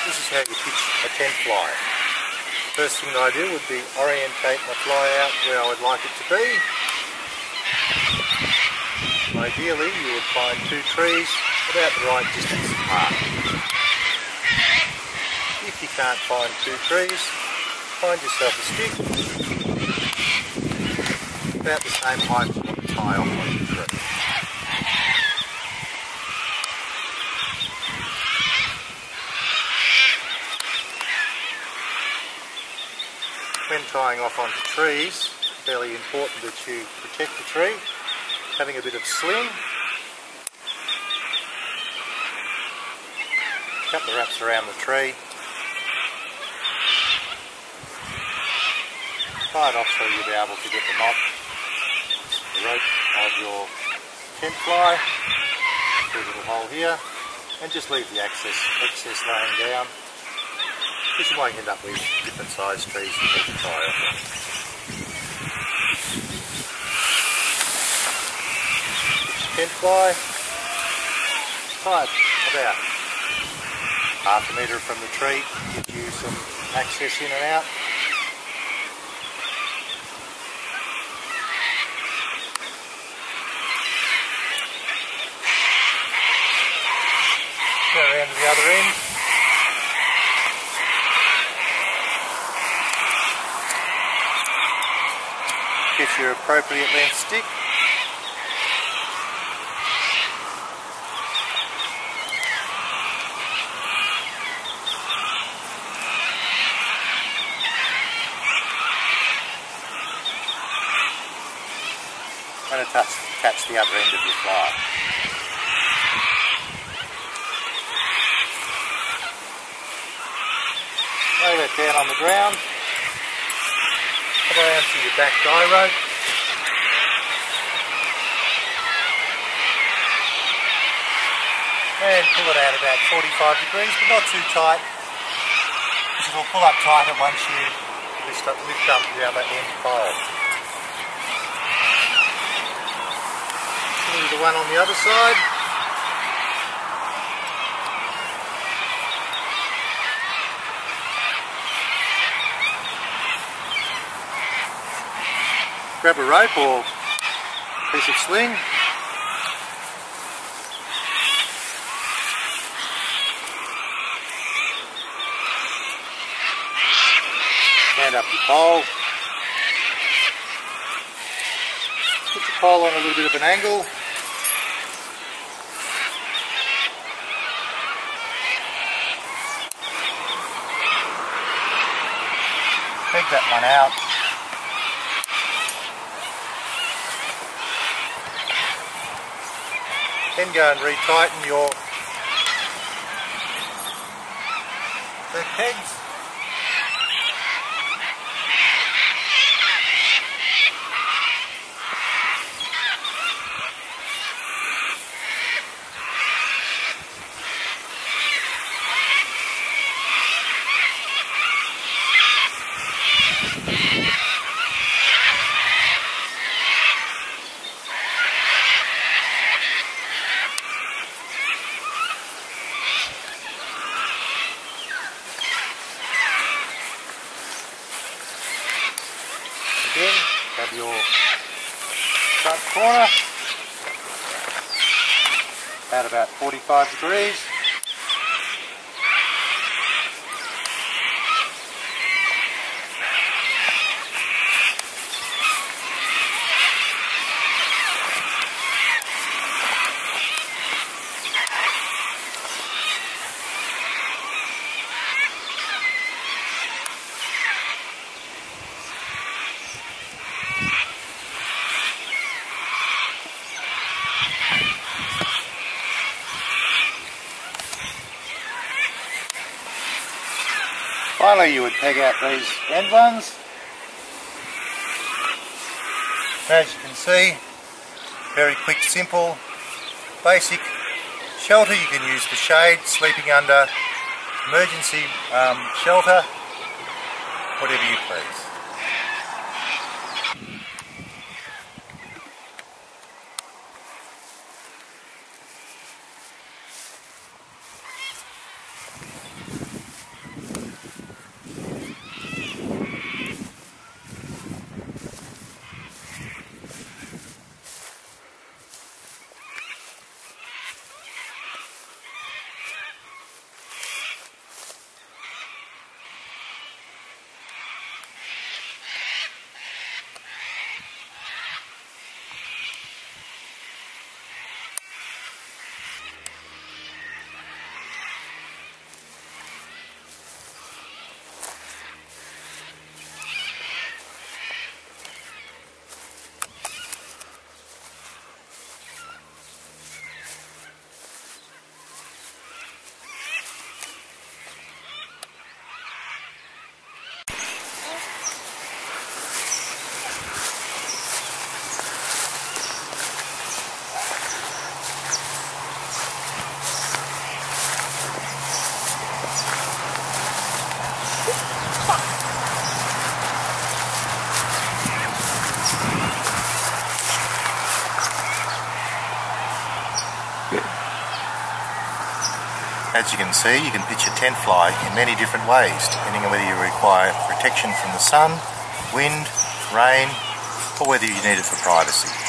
This is how you pitch a tent fly. First thing I do would be orientate my fly out where I would like it to be. Ideally you would find two trees about the right distance apart. If you can't find two trees, find yourself a stick about the same height you want to tie off on the tree. When tying off onto trees, it's fairly important that you protect the tree, having a bit of sling. Cut the wraps around the tree. Tie it off so you'll be able to get the knot, the rope of your tent fly through a little hole here, and just leave the excess laying down, because you might end up with different size trees you need to tie off. Tent fly, tie it about half a metre from the tree, gives you some access in and out. Go around to the other end. Get your appropriate length stick. And attach the other end of your fly. Lay that down on the ground. Come around to your back guy rope. And pull it out about 45 degrees, but not too tight, because it will pull up tighter once you lift up the other end pole. Do the one on the other side. Grab a rope or piece of sling. Stand up your pole. Put your pole on a little bit of an angle. Peg that one out. Then go and retighten your leg pegs. Again, grab your front corner at about 45 degrees. Finally, you would peg out these end ones. As you can see, very quick, simple, basic shelter you can use for shade, sleeping under, emergency shelter, whatever you please. As you can see, you can pitch a tent fly in many different ways, depending on whether you require protection from the sun, wind, rain, or whether you need it for privacy.